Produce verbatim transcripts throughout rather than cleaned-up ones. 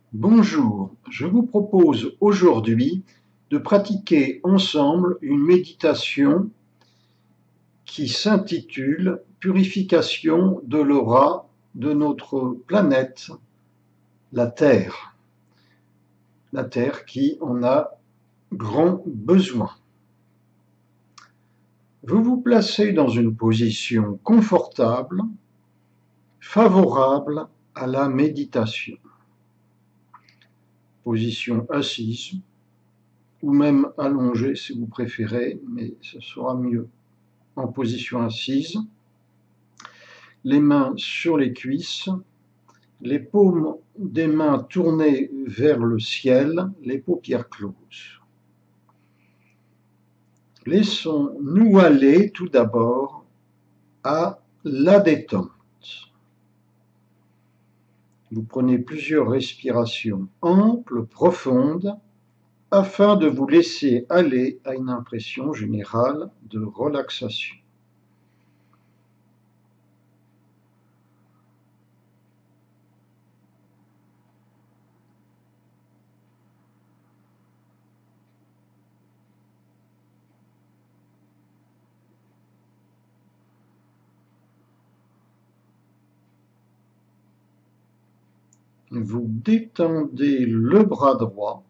Bonjour, je vous propose aujourd'hui de pratiquer ensemble une méditation qui s'intitule Purification de l'aura de notre planète, la Terre. La Terre qui en a grand besoin. Vous vous placez dans une position confortable, favorable à la méditation. Position assise, ou même allongée si vous préférez, mais ce sera mieux en position assise. Les mains sur les cuisses, les paumes des mains tournées vers le ciel, les paupières closes. Laissons-nous aller tout d'abord à la détente. Vous prenez plusieurs respirations amples, profondes, afin de vous laisser aller à une impression générale de relaxation. Vous détendez le bras droit,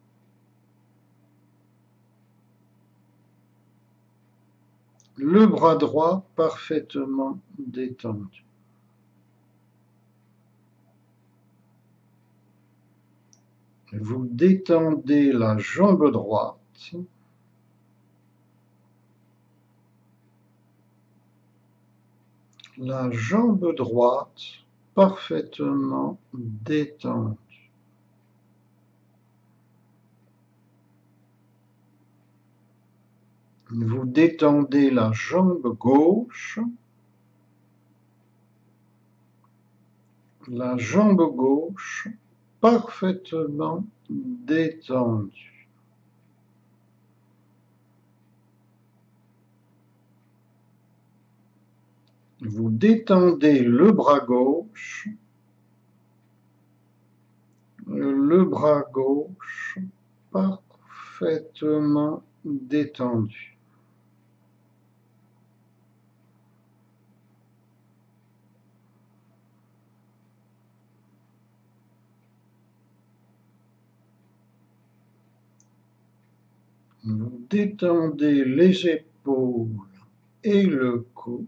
le bras droit parfaitement détendu. Vous détendez la jambe droite, la jambe droite parfaitement détendue. Vous détendez la jambe gauche, la jambe gauche parfaitement détendue. Vous détendez le bras gauche, le bras gauche parfaitement détendu. Vous détendez les épaules et le cou.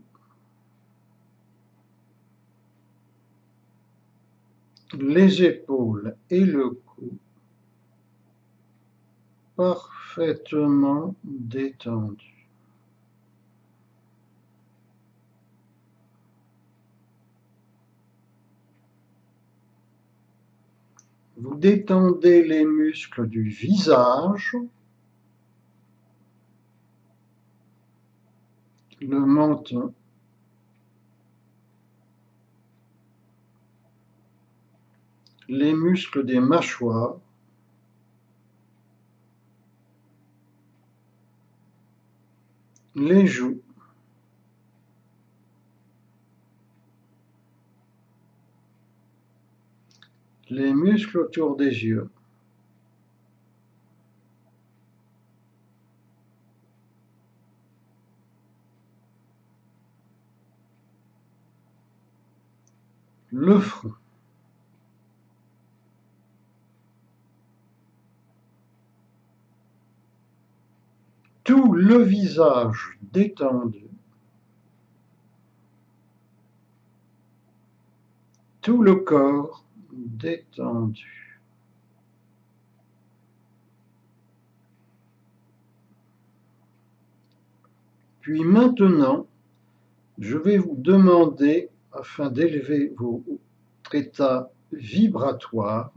Les épaules et le cou parfaitement détendus. Vous détendez les muscles du visage, le menton, les muscles des mâchoires, les joues, les muscles autour des yeux, le front. Tout le visage détendu, tout le corps détendu. Puis maintenant, je vais vous demander, afin d'élever votre état vibratoire,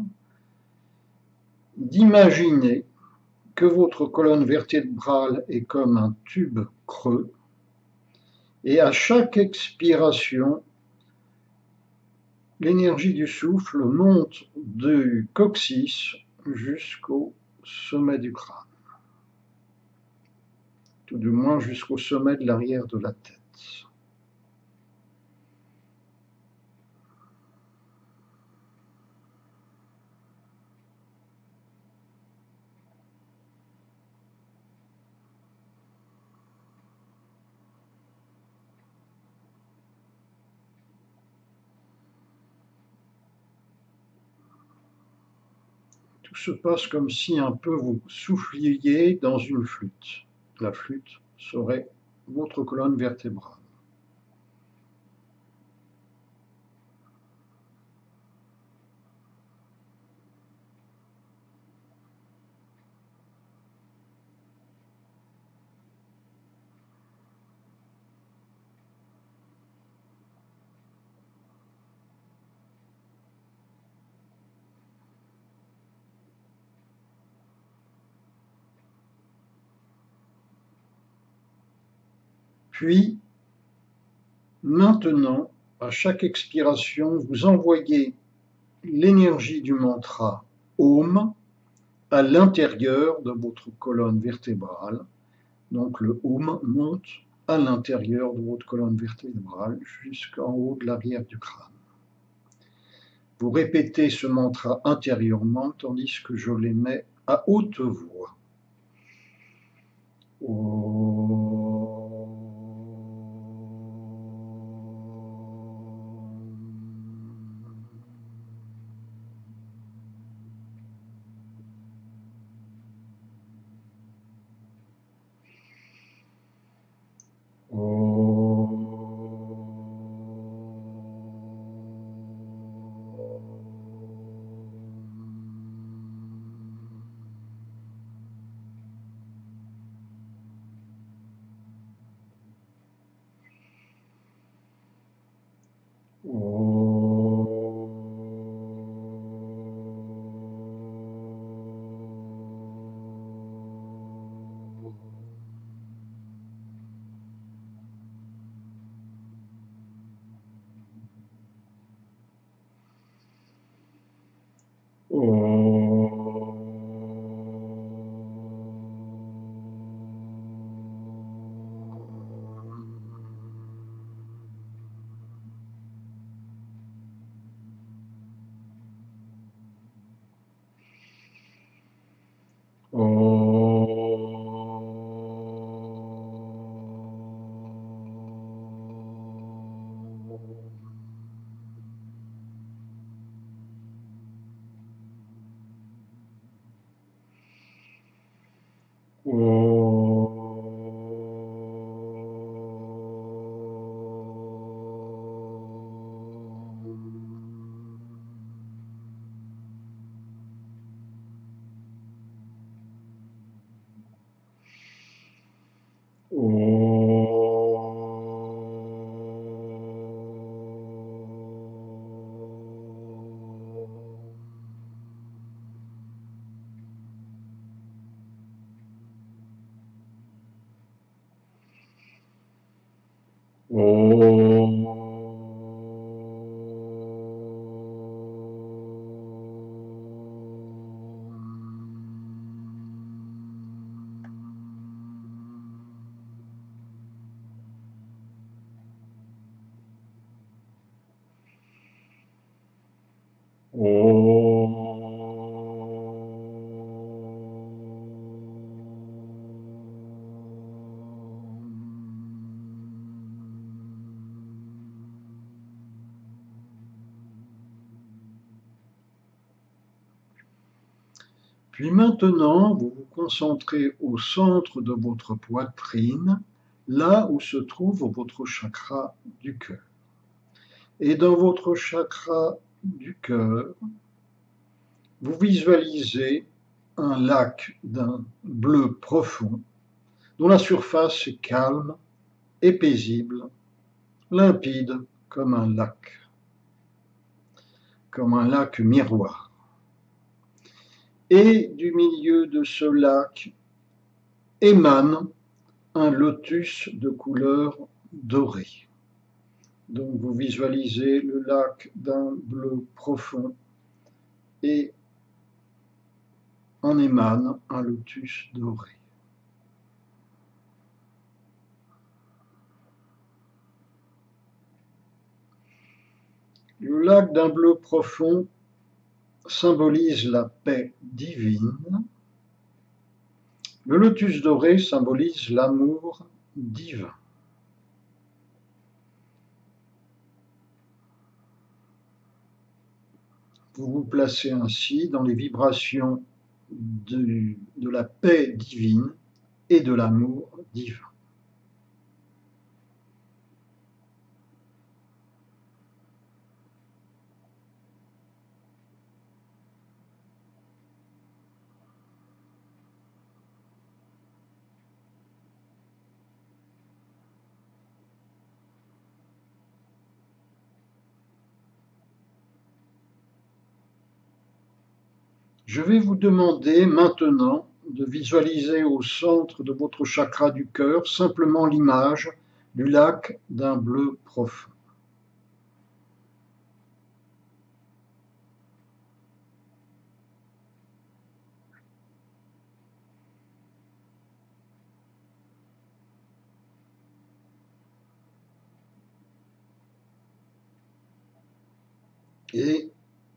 d'imaginer que votre colonne vertébrale est comme un tube creux et à chaque expiration, l'énergie du souffle monte du coccyx jusqu'au sommet du crâne, tout du moins jusqu'au sommet de l'arrière de la tête. tout se passe comme si un peu vous souffliez dans une flûte. La flûte serait votre colonne vertébrale. Puis, maintenant, à chaque expiration, vous envoyez l'énergie du mantra Om à l'intérieur de votre colonne vertébrale. Donc le Om monte à l'intérieur de votre colonne vertébrale jusqu'en haut de l'arrière du crâne. Vous répétez ce mantra intérieurement tandis que je l'émets à haute voix. Om. Puis maintenant, vous vous concentrez au centre de votre poitrine, là où se trouve votre chakra du cœur. Et dans votre chakra du cœur, vous visualisez un lac d'un bleu profond, dont la surface est calme et paisible, limpide comme un lac, comme un lac miroir. Et du milieu de ce lac émane un lotus de couleur dorée. Donc vous visualisez le lac d'un bleu profond et en émane un lotus doré. Le lac d'un bleu profond symbolise la paix divine. Le lotus doré symbolise l'amour divin. Vous vous placez ainsi dans les vibrations de, de la paix divine et de l'amour divin. Je vais vous demander maintenant de visualiser au centre de votre chakra du cœur simplement l'image du lac d'un bleu profond. Et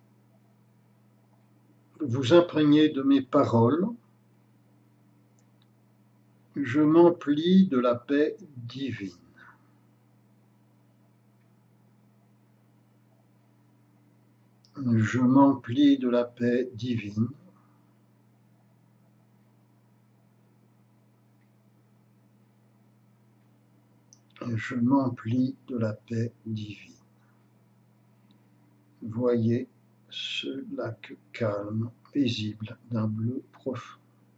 vous imprégnez de mes paroles. Je m'emplis de la paix divine. Je m'emplis de la paix divine. Je m'emplis de la paix divine. Voyez ce lac calme, paisible, d'un bleu profond.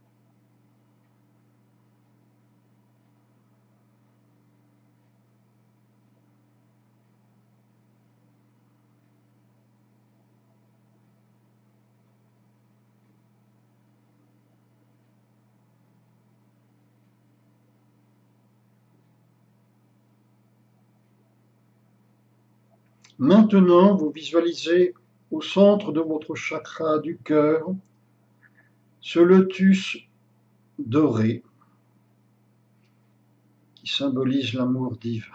Maintenant, vous visualisez au centre de votre chakra du cœur ce lotus doré qui symbolise l'amour divin.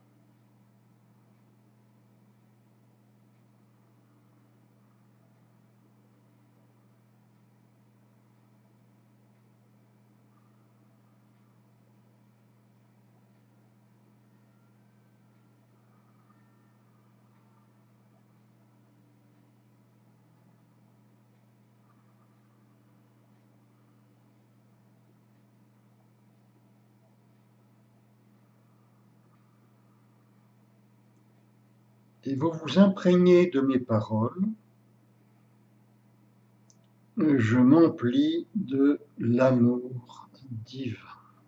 Et vous vous imprégnez de mes paroles. Je m'emplis de l'amour divin.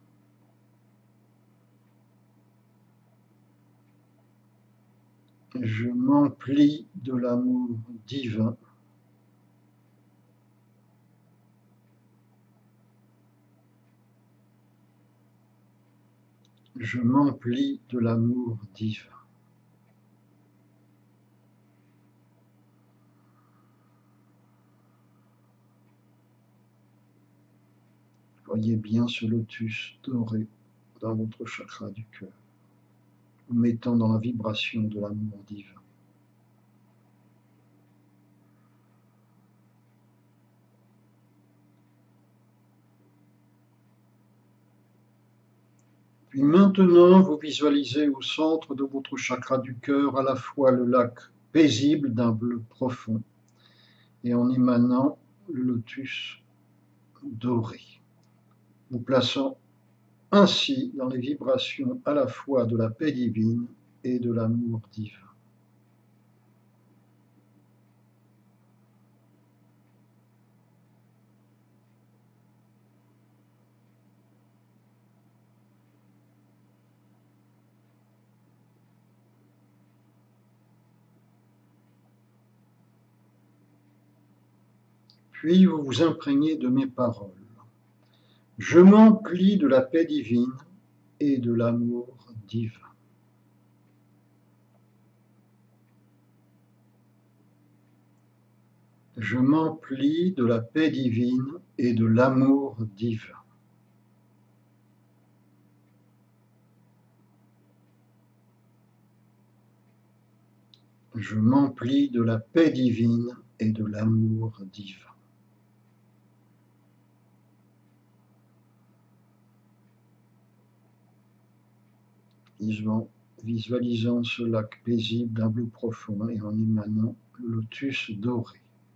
Je m'emplis de l'amour divin. Je m'emplis de l'amour divin. Voyez bien ce lotus doré dans votre chakra du cœur, vous mettant dans la vibration de l'amour divin. Puis maintenant, vous visualisez au centre de votre chakra du cœur à la fois le lac paisible d'un bleu profond et en émanant le lotus doré, vous plaçant ainsi dans les vibrations à la fois de la paix divine et de l'amour divin. Puis vous vous imprégnez de mes paroles. Je m'emplis de la paix divine et de l'amour divin. Je m'emplis de la paix divine et de l'amour divin. Je m'emplis de la paix divine et de l'amour divin. Visualisant ce lac paisible d'un bleu profond et en émanant le lotus doré.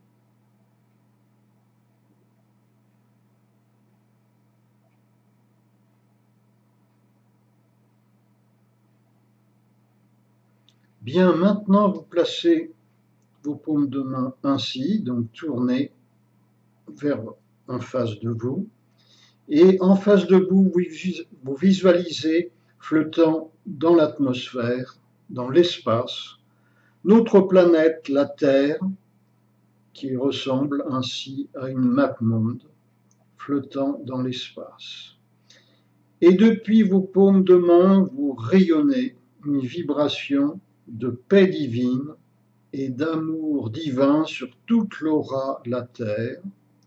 Bien, maintenant vous placez vos paumes de main ainsi, donc tournez vers en face de vous. Et en face de vous, vous visualisez flottant dans l'atmosphère, dans l'espace, notre planète, la Terre, qui ressemble ainsi à une map monde flottant dans l'espace. Et depuis vos paumes de main, vous rayonnez une vibration de paix divine et d'amour divin sur toute l'aura de la Terre,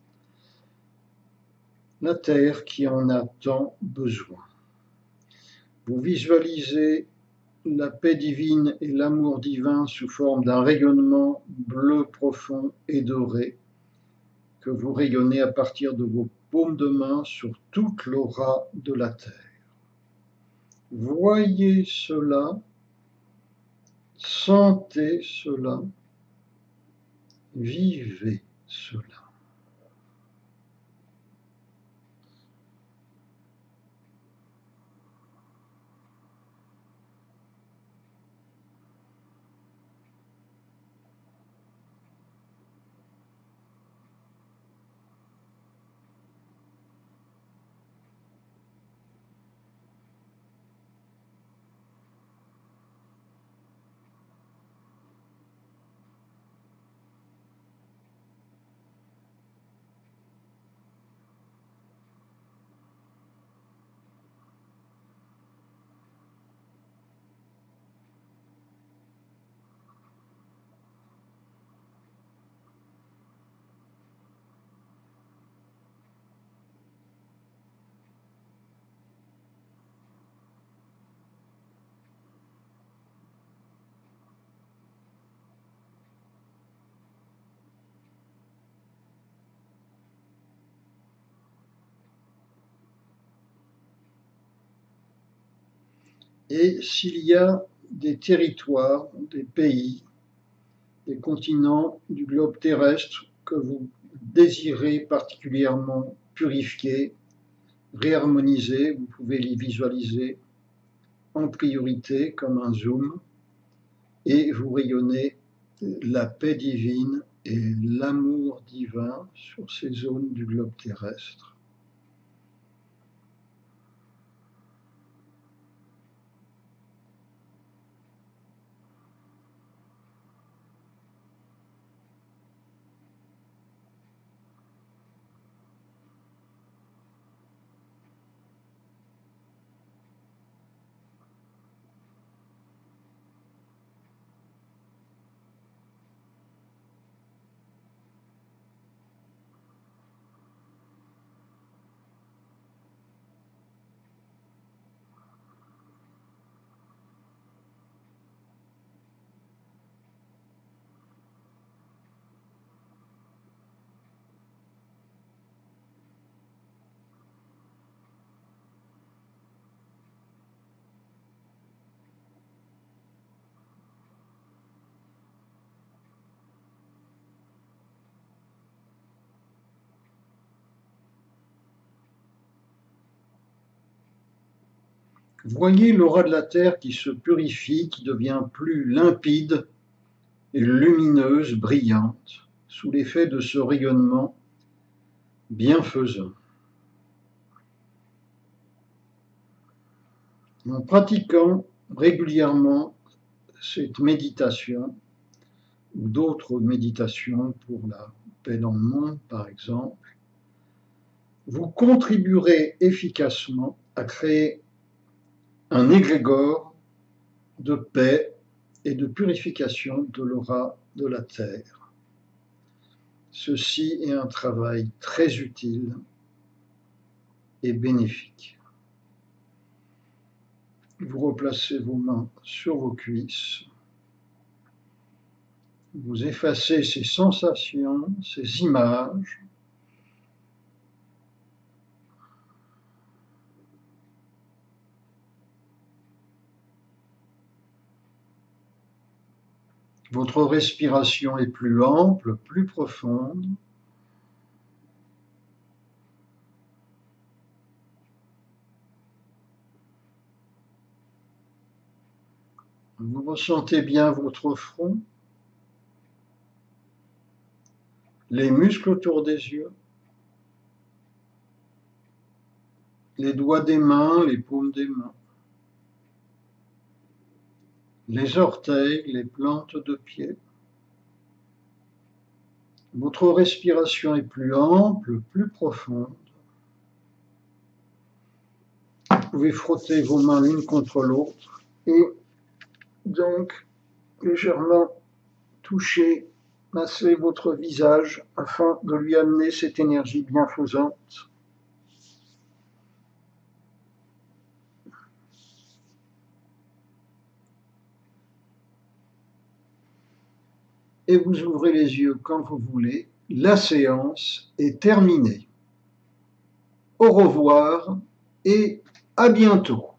la Terre qui en a tant besoin. Vous visualisez la paix divine et l'amour divin sous forme d'un rayonnement bleu profond et doré que vous rayonnez à partir de vos paumes de main sur toute l'aura de la Terre. Voyez cela, sentez cela, vivez cela. Et s'il y a des territoires, des pays, des continents du globe terrestre que vous désirez particulièrement purifier, réharmoniser, vous pouvez les visualiser en priorité comme un zoom et vous rayonnez la paix divine et l'amour divin sur ces zones du globe terrestre. Voyez l'aura de la Terre qui se purifie, qui devient plus limpide et lumineuse, brillante, sous l'effet de ce rayonnement bienfaisant. En pratiquant régulièrement cette méditation, ou d'autres méditations pour la paix dans le monde, par exemple, vous contribuerez efficacement à créer un égrégore de paix et de purification de l'aura de la Terre. Ceci est un travail très utile et bénéfique. Vous replacez vos mains sur vos cuisses. Vous effacez ces sensations, ces images. Votre respiration est plus ample, plus profonde. Vous ressentez bien votre front, les muscles autour des yeux, les doigts des mains, les paumes des mains, les orteils, les plantes de pied. Votre respiration est plus ample, plus profonde. Vous pouvez frotter vos mains l'une contre l'autre et donc légèrement toucher, masser votre visage afin de lui amener cette énergie bienfaisante. Et vous ouvrez les yeux quand vous voulez. La séance est terminée. Au revoir et à bientôt.